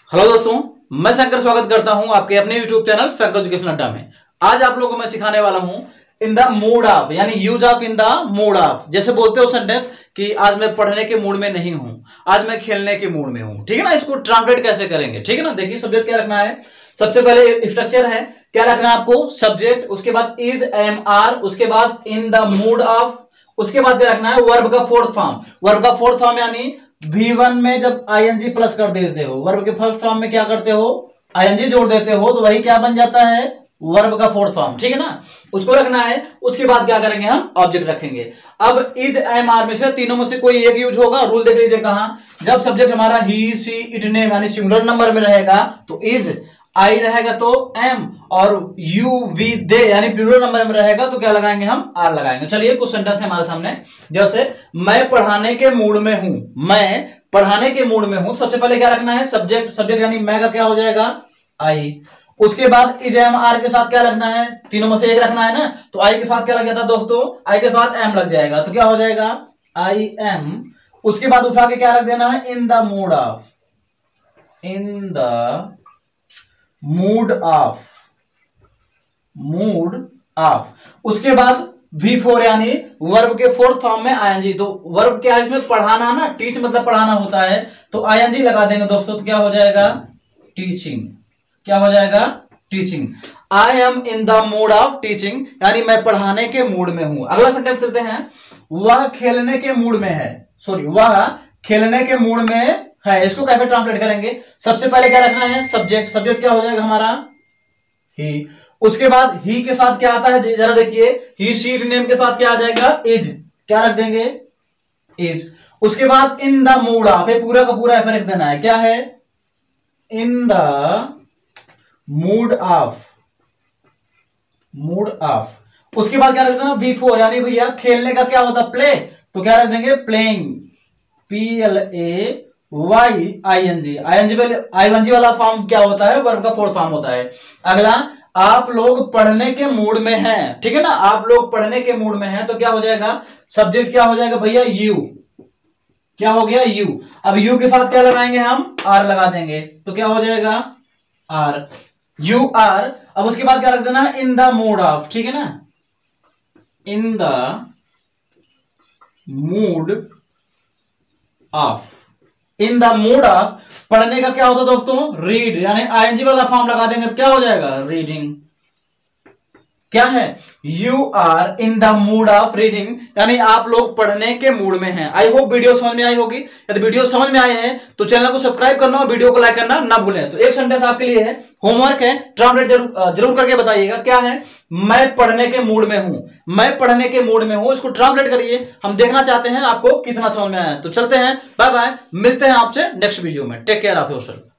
Hello दोस्तों, मैं शंकर स्वागत करता हूं आपके अपने YouTube चैनल शंकर एजुकेशन अड्डा में। आज आप लोगों को मैं सिखाने वाला हूं इन द मूड ऑफ, यानी use of in the mood of. जैसे बोलते हो सेंटेंस कि आज मैं पढ़ने के मूड में नहीं हूं, आज मैं खेलने के मूड में हूं। ठीक है ना, इसको ट्रांसलेट कैसे करेंगे? ठीक है ना, देखिए सब्जेक्ट क्या रखना है। सबसे पहले स्ट्रक्चर है, क्या रखना है आपको? सब्जेक्ट, उसके बाद इज एम आर, उसके बाद इन द मूड ऑफ, उसके बाद क्या रखना है? वर्ब का फोर्थ फॉर्म। वर्ब का फोर्थ फॉर्म यानी V1 में जब आईएनजी प्लस कर देते हो, वर्ब के फर्स्ट फॉर्म में क्या करते हो? आईएनजी जोड़ देते हो, तो वही क्या बन जाता है? वर्ब का फोर्थ फॉर्म। ठीक है ना, उसको रखना है। उसके बाद क्या करेंगे? हम ऑब्जेक्ट रखेंगे। अब इज एम आर में से तीनों में से कोई एक यूज होगा। रूल देख लीजिए कहां, जब सब्जेक्ट हमारा ही सी इट नेम यानी सिंगुलर नंबर में रहेगा तो इज, आई रहेगा तो एम, और यू वी दे यानी प्लूरल नंबर में रहेगा तो क्या लगाएंगे? हम आर लगाएंगे। चलिए कुछ सेंटेंस है हमारे सामने। जैसे मैं पढ़ाने के मूड में हूं, मैं पढ़ाने के मूड में हूं। सबसे पहले क्या रखना है? सब्जेक्ट। सब्जेक्ट यानी मैं का क्या हो जाएगा? आई। उसके बाद इज एम आर के साथ क्या रखना है? तीनों में से एक रखना है ना, तो आई के साथ क्या लग जाता है दोस्तों? आई के साथ एम लग जाएगा, तो क्या हो जाएगा? I am. उसके बाद उठा के क्या रख देना है? In the mood of, in the mood of, mood of. उसके बाद V4 यानी वर्ब के फोर्थ फॉर्म में आईएनजी। तो वर्ब क्या है इसमें? पढ़ाना ना, टीच मतलब पढ़ाना होता है, तो आईएनजी लगा देंगे दोस्तों, तो क्या हो जाएगा? टीचिंग। क्या हो जाएगा? Teaching. I am in the mood of teaching, यानी मैं पढ़ाने के मूड में हूं। अगला सेंटेंस चलते हैं, वह खेलने के मूड में है। सॉरी, वह खेलने के मूड में है। इसको कैसे ट्रांसलेट करेंगे? सबसे पहले क्या रखना है? सब्जेक्ट। सब्जेक्ट क्या हो जाएगा हमारा? ही। उसके बाद ही के साथ क्या आता है? जरा देखिए, ही शी इट नेम के साथ क्या आ जाएगा? इज। क्या रख देंगे? इज। उसके बाद इन द मूड ऑफ, पूरा का पूरा ऐसा रख देना है। क्या है? In the mood of, mood of. उसके बाद क्या रख देना? V4 यानी भैया खेलने का क्या होता? प्ले, तो क्या रख देंगे? प्लेइंग। PLAYING। आईएनजी वाला फॉर्म क्या होता है? वर्ब का फोर्थ फॉर्म होता है। अगला, आप लोग पढ़ने के मूड में हैं। ठीक है ना, आप लोग पढ़ने के मूड में हैं, तो क्या हो जाएगा? सब्जेक्ट क्या हो जाएगा भैया? यू। क्या हो गया? यू। अब यू के साथ क्या लगाएंगे? हम आर लगा देंगे, तो क्या हो जाएगा? आर। You are. अब उसके बाद क्या रख देना? In the mood of. ठीक है ना, in the mood of. In the mood of पढ़ने का क्या होता है दोस्तों? रीड, यानी आईएनजी वाला फॉर्म लगा देंगे, क्या हो जाएगा? रीडिंग। क्या है? You are in the mood of reading, यानी आप लोग पढ़ने के मूड में हैं। आई होप वीडियो समझ में आई होगी। यदि वीडियो समझ में आए हैं तो चैनल को सब्सक्राइब करना और वीडियो को लाइक करना ना भूलें। तो एक सेंटेंस आपके लिए है, होमवर्क है, ट्रांसलेट जरूर करके बताइएगा। क्या है? मैं पढ़ने के मूड में हूं, मैं पढ़ने के मूड में हूं। इसको ट्रांसलेट करिए, हम देखना चाहते हैं आपको कितना समझ में आया। तो चलते हैं, बाय बाय, मिलते हैं आपसे नेक्स्ट वीडियो में। Take care of yourself.